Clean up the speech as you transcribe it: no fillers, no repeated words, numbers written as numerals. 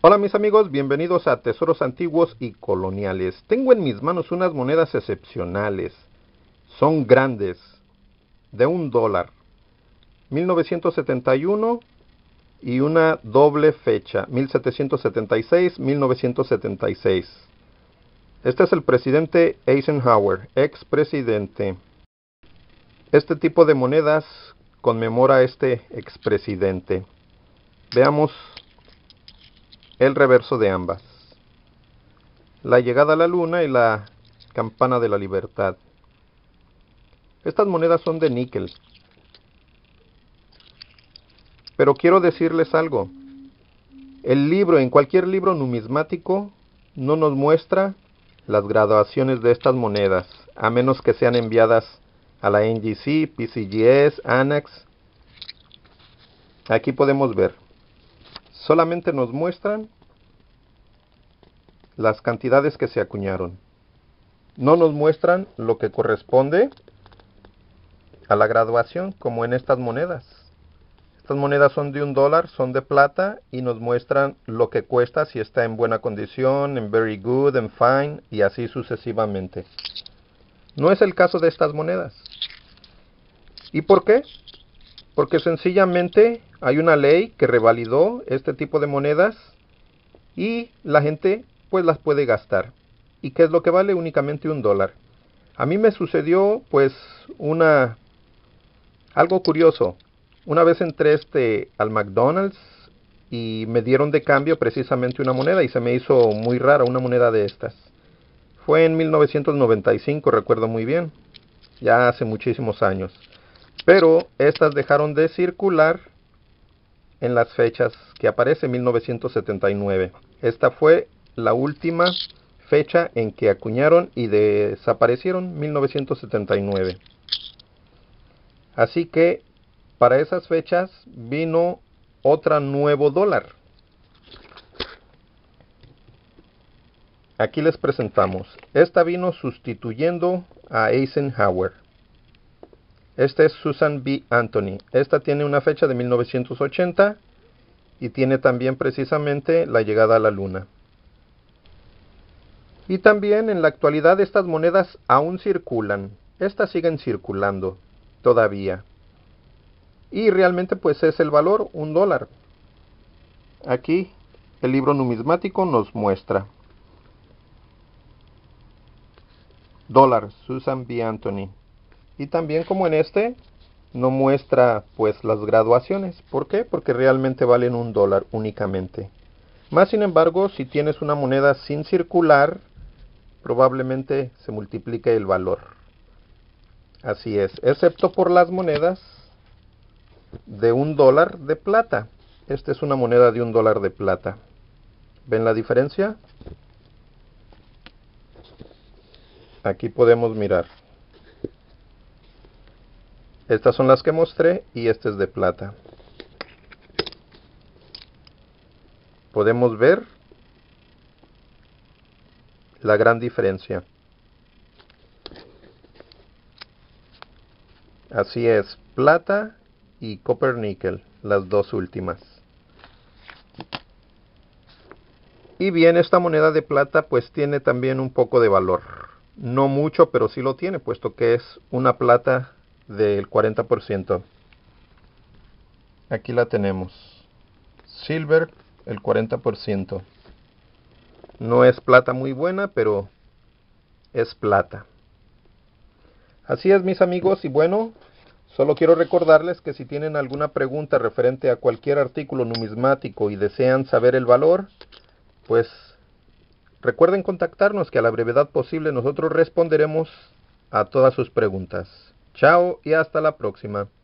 Hola mis amigos, bienvenidos a Tesoros Antiguos y Coloniales. Tengo en mis manos unas monedas excepcionales. Son grandes, de $1, 1971 y una doble fecha, 1776-1976. Este es el presidente Eisenhower, expresidente. Este tipo de monedas conmemora a este expresidente. Veamos el reverso de ambas. La llegada a la luna y la campana de la libertad. Estas monedas son de níquel. Pero quiero decirles algo. En cualquier libro numismático, no nos muestra las graduaciones de estas monedas, a menos que sean enviadas a la NGC, PCGS, ANAX. Aquí podemos ver. Solamente nos muestran las cantidades que se acuñaron. No nos muestran lo que corresponde a la graduación, como en estas monedas. Estas monedas son de $1, son de plata y nos muestran lo que cuesta, si está en buena condición, en very good, en fine y así sucesivamente. No es el caso de estas monedas. ¿Y por qué? Porque sencillamente hay una ley que revalidó este tipo de monedas y la gente pues las puede gastar. ¿Y qué es lo que vale? Únicamente $1. A mí me sucedió pues algo curioso. Una vez entré al McDonald's y me dieron de cambio precisamente una moneda y se me hizo muy rara una moneda de estas. Fue en 1995, recuerdo muy bien, ya hace muchísimos años. Pero estas dejaron de circular en las fechas que aparece 1979. Esta fue la última fecha en que acuñaron y desaparecieron, 1979. Así que para esas fechas vino otro nuevo dólar. Aquí les presentamos. Esta vino sustituyendo a Eisenhower. Esta es Susan B. Anthony. Esta tiene una fecha de 1980 y tiene también precisamente la llegada a la luna. Y también en la actualidad estas monedas aún circulan. Estas siguen circulando todavía. Y realmente pues es el valor, $1. Aquí el libro numismático nos muestra. Dólar, Susan B. Anthony. Y también como en este, no muestra pues las graduaciones. ¿Por qué? Porque realmente valen $1 únicamente. Más sin embargo, si tienes una moneda sin circular, probablemente se multiplique el valor. Así es, excepto por las monedas de $1 de plata. Esta es una moneda de $1 de plata. ¿Ven la diferencia? Aquí podemos mirar. Estas son las que mostré y esta es de plata. Podemos ver la gran diferencia. Así es, plata y copper níquel, las dos últimas. Y bien, esta moneda de plata pues tiene también un poco de valor. No mucho, pero sí lo tiene, puesto que es una plata del 40%. Aquí la tenemos. Silver, el 40%. No es plata muy buena, pero es plata. Así es, mis amigos, y bueno, solo quiero recordarles que si tienen alguna pregunta referente a cualquier artículo numismático y desean saber el valor, pues recuerden contactarnos, que a la brevedad posible nosotros responderemos a todas sus preguntas. Chao y hasta la próxima.